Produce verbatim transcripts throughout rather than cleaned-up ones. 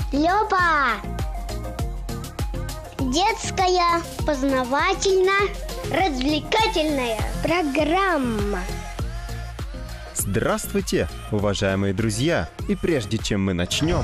Люба! Детская познавательно-развлекательная программа. Здравствуйте, уважаемые друзья! И прежде чем мы начнем...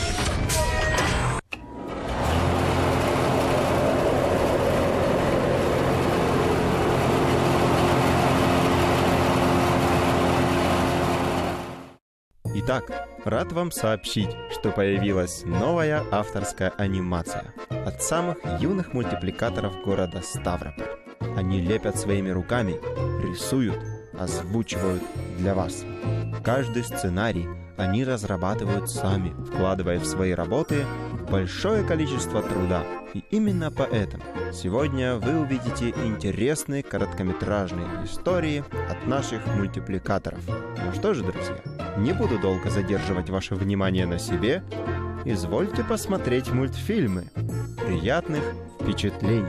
Итак, рад вам сообщить, что появилась новая авторская анимация от самых юных мультипликаторов города Ставрополь. Они лепят своими руками, рисуют, озвучивают для вас. Каждый сценарий они разрабатывают сами, вкладывая в свои работы большое количество труда. И именно поэтому сегодня вы увидите интересные короткометражные истории от наших мультипликаторов. Ну что же, друзья, не буду долго задерживать ваше внимание на себе. Извольте посмотреть мультфильмы. Приятных впечатлений!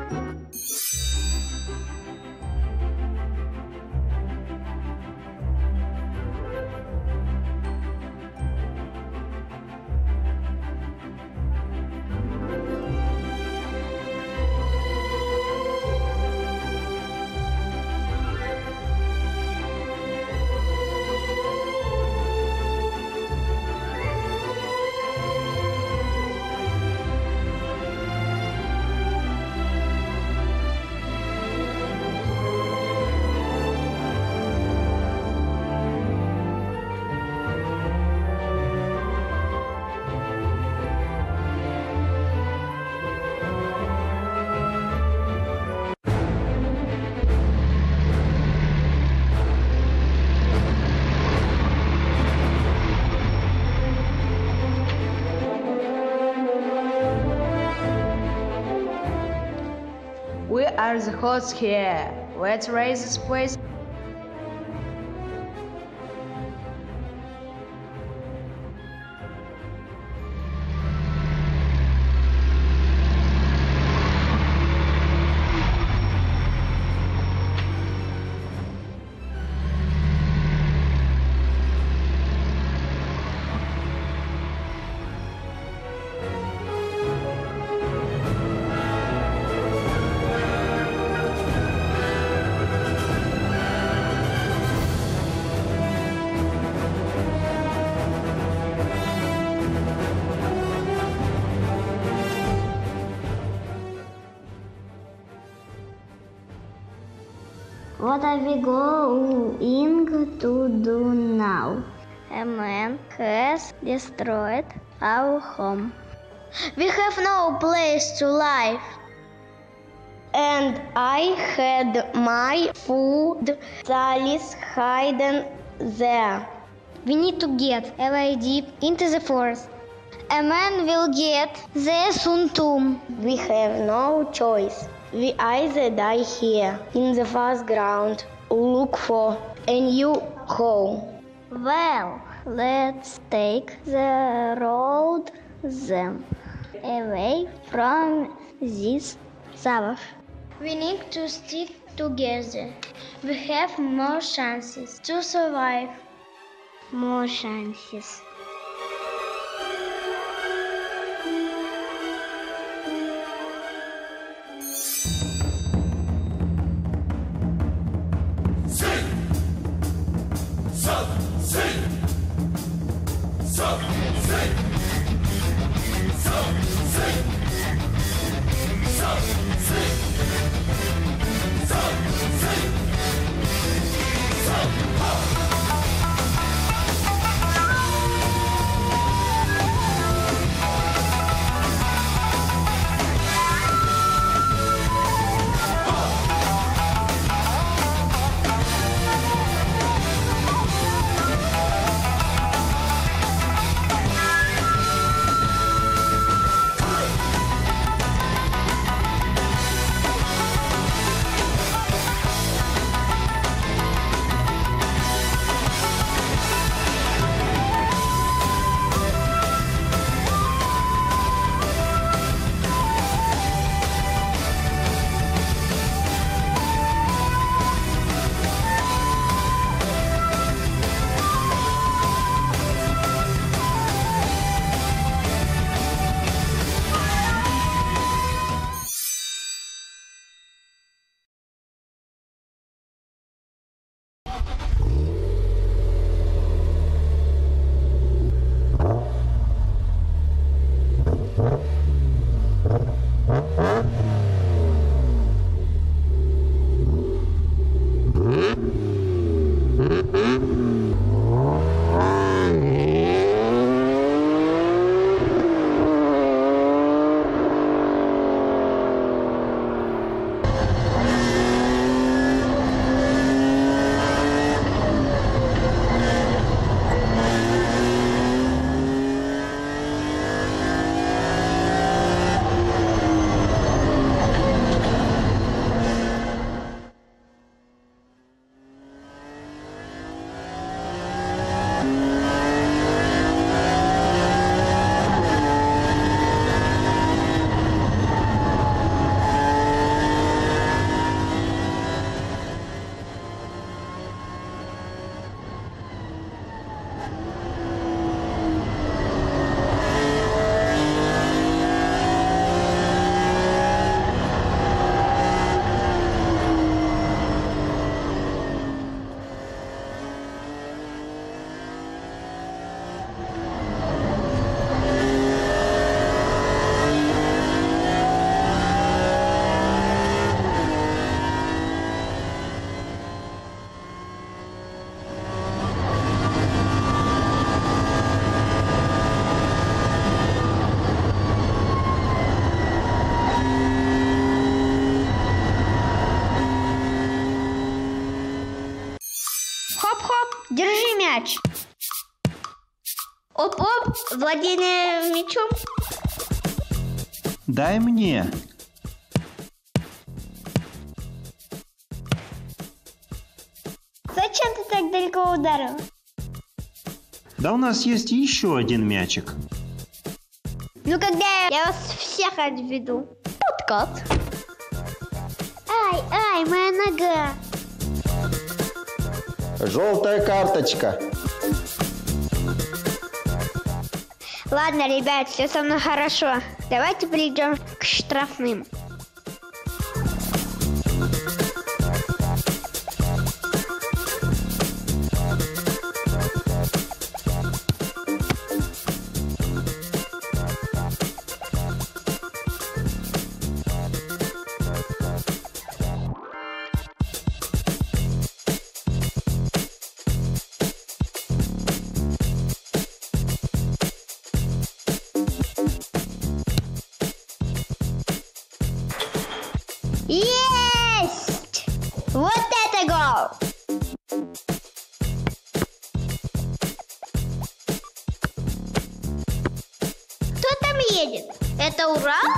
We are the hosts here. Let's raise this place. What are we going to do now? A man has destroyed our home. We have no place to live. And I had my food tallies hidden there. We need to get away deep into the forest. A man will get there soon too. We have no choice. We either die here, in the vast ground, or look for a new home. Well, let's take the road then, away from this savage. We need to stick together. We have more chances to survive. More chances. мяч. Оп-оп, владение мячом. Дай мне. Зачем ты так далеко ударил? Да у нас есть еще один мячик. Ну, когда я вас всех отведу. Подкат. Ай, ай, моя нога. Желтая карточка. Ладно, ребят, все со мной хорошо. Давайте перейдем к штрафным. Есть! Вот это гол! Кто там едет? Это Урал?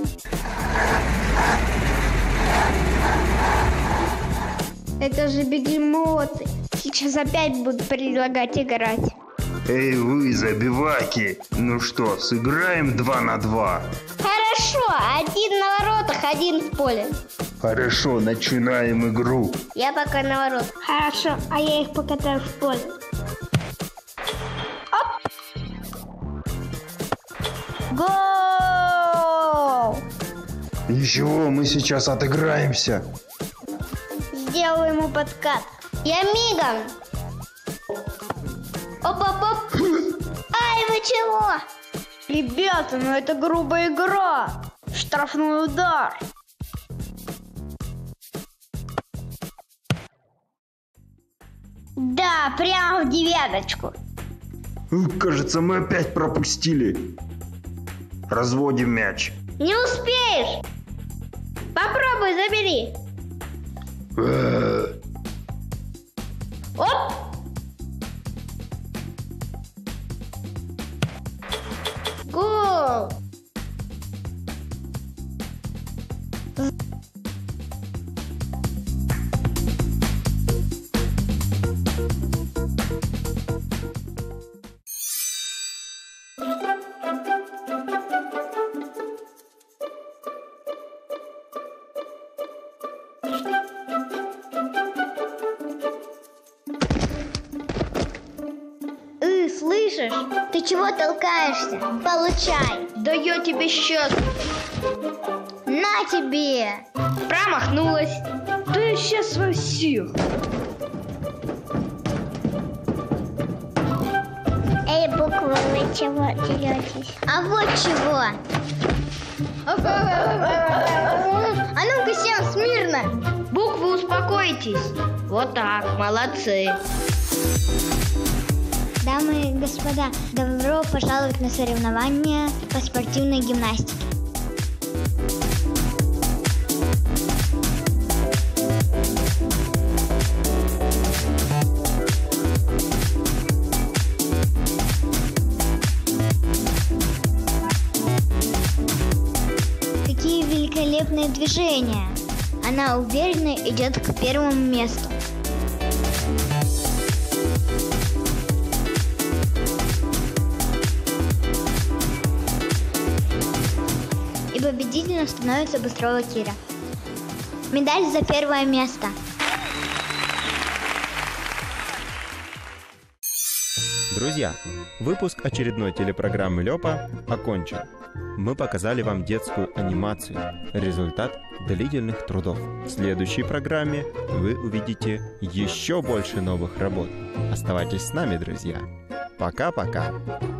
Это же бегемоты. Сейчас опять будут предлагать играть. Эй вы, забиваки! Ну что, сыграем два на два? Хорошо, один на воротах, один в поле. Хорошо, начинаем игру. Я пока на ворот. Хорошо, а я их покатаю в поле. Оп! Гол! Ничего, мы сейчас отыграемся. Сделаю ему подкат. Я мигом. Оп-оп-оп. Ай, вы чего? Ребята, ну это грубая игра. Штрафной удар. Да, прямо в девяточку. Кажется, мы опять пропустили. Разводим мяч. Не успеешь. Попробуй, забери. Оп. Гол. Э, слышишь? Ты чего толкаешься? Получай. Да я тебе сейчас. На тебе. Промахнулась. Да я сейчас во всех. Эй, буквы, вы чего деретесь? А вот чего. А ну-ка всем смирно. Буквы, успокойтесь. Вот так, молодцы. Дамы и господа, добро пожаловать на соревнования по спортивной гимнастике. Какие великолепные движения! Она уверенно идет к первому месту. И победителем становится Быстрова Кира. Медаль за первое место. Друзья, выпуск очередной телепрограммы Лёпа окончен. Мы показали вам детскую анимацию, результат длительных трудов. В следующей программе вы увидите еще больше новых работ. Оставайтесь с нами, друзья. Пока-пока.